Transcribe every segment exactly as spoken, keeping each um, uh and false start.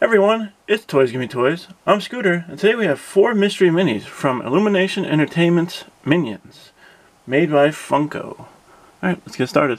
Everyone, it's Toys Gimme Toys. I'm Scooter, and today we have four mystery minis from Illumination Entertainment's Minions, made by Funko. Alright, let's get started.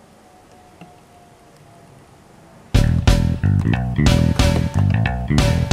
Thank you.